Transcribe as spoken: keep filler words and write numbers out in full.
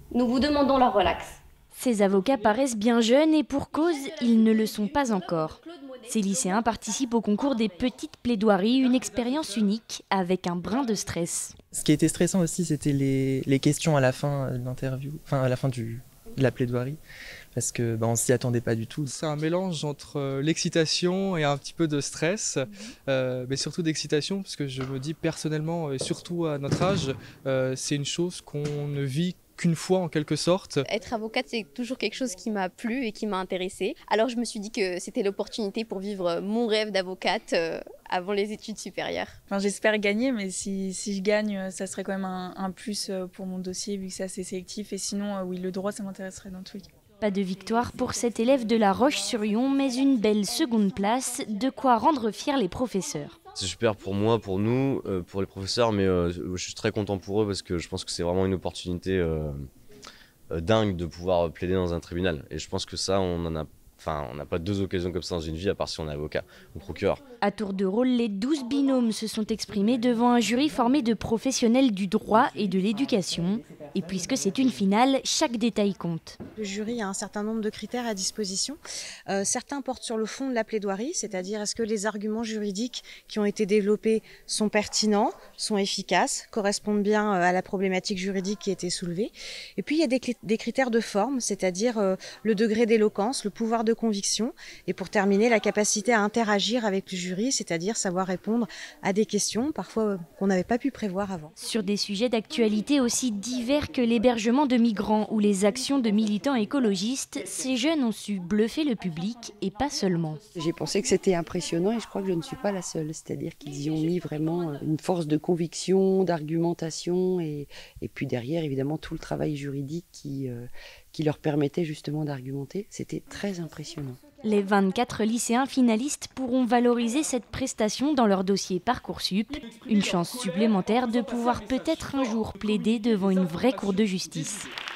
Nous vous demandons leur relax. Ces avocats paraissent bien jeunes et pour cause, ils ne le sont pas encore. Ces lycéens participent au concours des petites plaidoiries, une expérience unique avec un brin de stress. Ce qui était stressant aussi, c'était les, les questions à la fin de l'interview, enfin à la fin du, de la plaidoirie, parce que bah, on s'y attendait pas du tout. C'est un mélange entre euh, l'excitation et un petit peu de stress, mmh. euh, mais surtout d'excitation, parce que je me dis personnellement, et surtout à notre âge, euh, c'est une chose qu'on ne vit qu'une fois en quelque sorte. Être avocate, c'est toujours quelque chose qui m'a plu et qui m'a intéressée. Alors je me suis dit que c'était l'opportunité pour vivre mon rêve d'avocate euh, avant les études supérieures. Enfin, j'espère gagner, mais si, si je gagne, ça serait quand même un, un plus pour mon dossier, vu que c'est assez sélectif. Et sinon, oui, le droit, ça m'intéresserait dans tous les cas. Pas de victoire pour cet élève de La Roche-sur-Yon, mais une belle seconde place, de quoi rendre fiers les professeurs. C'est super pour moi, pour nous, euh, pour les professeurs, mais euh, je suis très content pour eux parce que je pense que c'est vraiment une opportunité euh, euh, dingue de pouvoir plaider dans un tribunal. Et je pense que ça, on en a, enfin, on n'a pas deux occasions comme ça dans une vie, à part si on est avocat ou procureur. À tour de rôle, les douze binômes se sont exprimés devant un jury formé de professionnels du droit et de l'éducation. Et puisque c'est une finale, chaque détail compte. Le jury a un certain nombre de critères à disposition. Euh, certains portent sur le fond de la plaidoirie, c'est-à-dire est-ce que les arguments juridiques qui ont été développés sont pertinents, sont efficaces, correspondent bien à la problématique juridique qui a été soulevée. Et puis il y a des, des critères de forme, c'est-à-dire euh, le degré d'éloquence, le pouvoir de conviction, et pour terminer, la capacité à interagir avec le jury, c'est-à-dire savoir répondre à des questions, parfois euh, qu'on n'avait pas pu prévoir avant. Sur des sujets d'actualité aussi divers que l'hébergement de migrants ou les actions de militants écologistes, ces jeunes ont su bluffer le public et pas seulement. J'ai pensé que c'était impressionnant et je crois que je ne suis pas la seule. C'est-à-dire qu'ils y ont mis vraiment une force de conviction, d'argumentation et, et puis derrière évidemment tout le travail juridique qui, euh, qui leur permettait justement d'argumenter. C'était très impressionnant. Les vingt-quatre lycéens finalistes pourront valoriser cette prestation dans leur dossier Parcoursup. Une chance supplémentaire de pouvoir peut-être un jour plaider devant une vraie cour de justice.